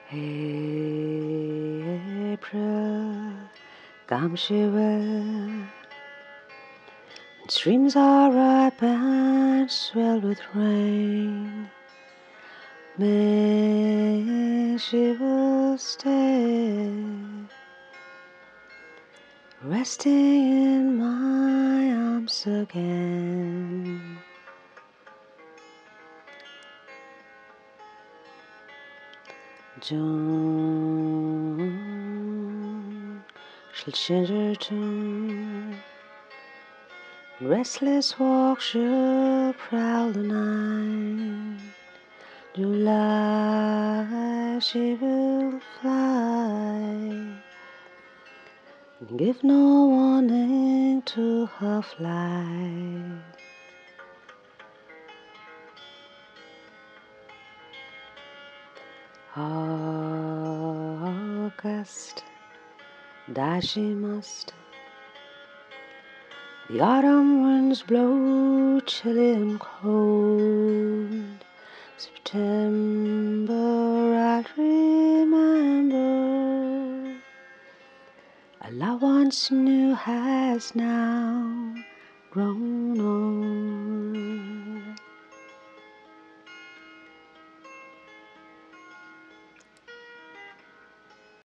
April comes she will, and streams are ripe and swell with rain. May she will stay, resting in my arms again. June shall change her tune, restless walk she'll prowl the night. July she will fly, give no warning to her flight. August, die she must. The autumn winds blow chilly and cold. September I'll remember. A love once new has now grown old.